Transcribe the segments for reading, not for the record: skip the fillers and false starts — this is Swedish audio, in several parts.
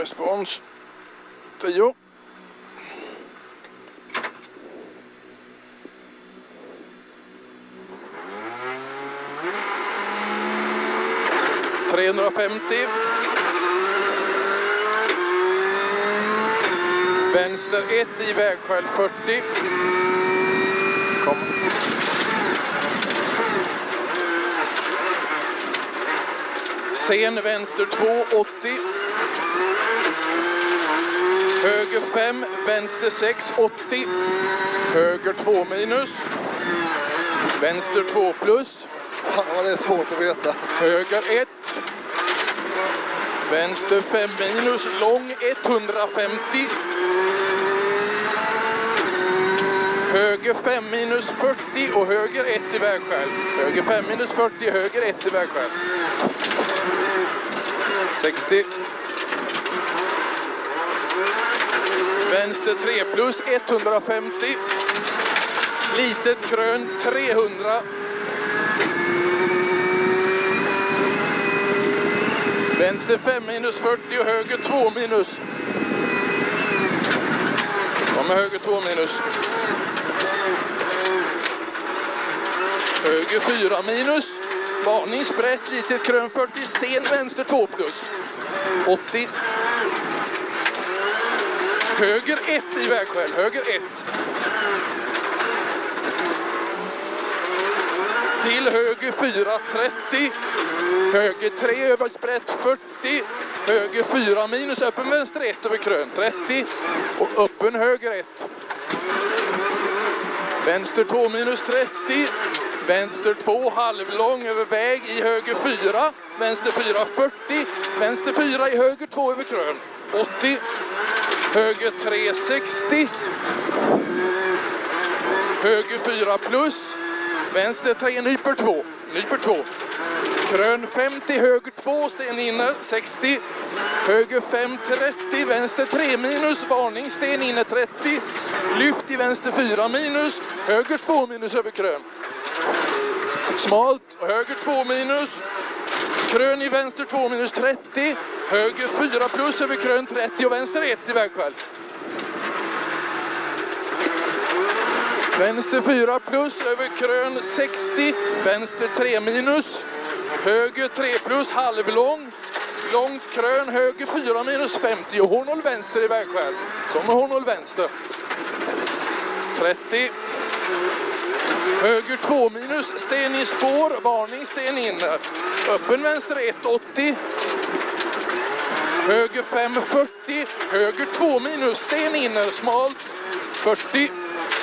Respons 10. ...350. Vänster 1 i vägskäl 40. Kom. Sen vänster 2, 80. Höger 5, vänster 6, 80. Höger 2 minus. Vänster 2 plus. Ja, det är svårt att veta. Höger 1. Vänster 5 minus, lång 150. Höger 5 minus 40 och höger 1 i vägskäl. Höger 5 minus 40, höger 1 i vägskäl. 60. Vänster 3 plus 150. Litet krön 300. Vänster 5 minus 40 och höger 2 minus. Kommer höger 2 minus. Höger 4 minus. Varning sprätt, litet krön 40. Sen vänster 2 plus. 80. Höger 1 i vägskäl. Höger 1. Till höger 4, 30. Höger 3 över sprätt 40. Höger 4 minus, öppen vänster 1 över krön 30. Och öppen höger 1. Vänster 2 minus 30. Vänster 2 halvlång över väg i höger 4. Vänster 4 40. Vänster 4 i höger 2 över krön 80. Höger 3 60. Höger 4 plus. Vänster 3 nyper 2. Nyper 2. Krön 50, höger 2, sten inne 60. Höger 5 30, vänster 3 minus, varning, sten inne 30. Lyft i vänster 4 minus, höger 2 minus över krön. Smalt, höger 2 minus. Krön i vänster 2 minus 30. Höger 4 plus över krön 30 och vänster 1 i vägskäl. Vänster 4 plus över krön 60. Vänster 3 minus. Höger 3 plus halvlång. Långt krön, höger 4 minus 50 och hårnål vänster i vägskäl. Kommer hårnål vänster. 30. Höger 2 minus, sten i spår, varning, sten inne. Öppen vänster 1, 80. Höger 5, 40. Höger 2 minus, sten inne, smalt, 40.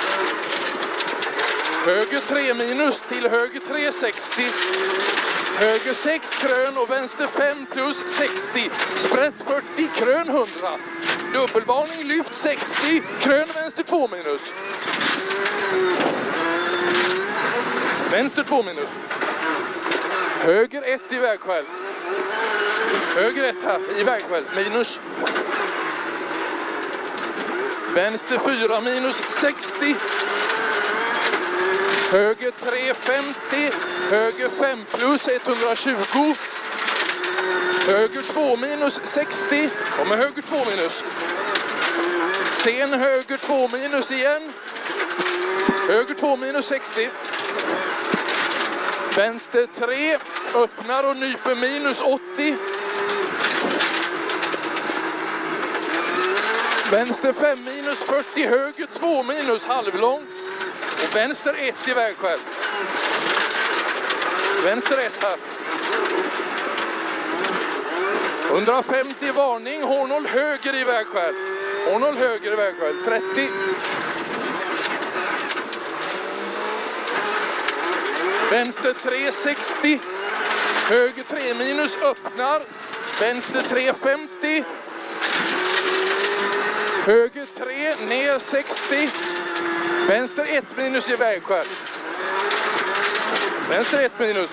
Höger 3 minus till höger 3, 60. Höger 6 krön och vänster 5 plus 60. Sprätt 40, krön 100. Dubbelvarning, lyft 60. Krön vänster 2 minus. Vänster 2 minus. Höger 1 i vägskäl. Höger 1 här i vägskäl. Minus. Vänster 4 minus 60. Höger 3 50. Höger 5 plus 120. Höger 2 minus 60. Kommer höger 2 minus. Sen höger 2 minus igen. Höger 2 minus 60. Vänster 3. Öppnar och nyper minus 80. Vänster 5 minus 40. Höger 2 minus halvlång. Och vänster 1 i vägskäl. Vänster 1 här. 150 varning. Hårnål höger i vägskäl. Hårnål höger i vägskäl. 30. Vänster 3 60. Höger 3 minus öppnar. Vänster 3 50. Höger 3 ner 60. Vänster 1 minus i vägskäl. Vänster 1 minus.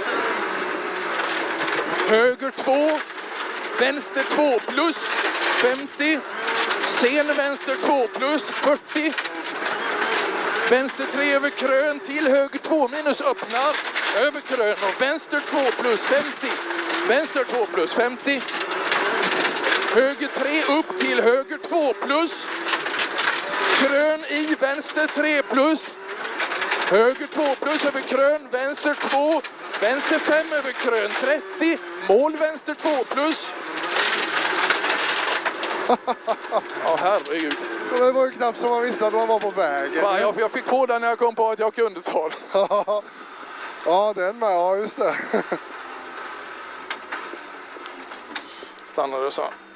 Höger 2. Vänster 2 plus 50. Sen vänster 2 plus 40. Vänster 3 över krön till höger 2 minus öppnar. Över krön och vänster 2 plus 50. Vänster 2 plus 50. Höger 3 upp till höger 2 plus. Krön i vänster 3 plus. Höger 2 plus över krön, vänster 2. Vänster 5 över krön 30. Mål vänster 2 plus. Ja, herregud. Det var ju knappt som man visste att man var på vägen. Va, jag fick på den när jag kom på att jag kunde ta den. Ja, den med. Ja, just det. Stannade så.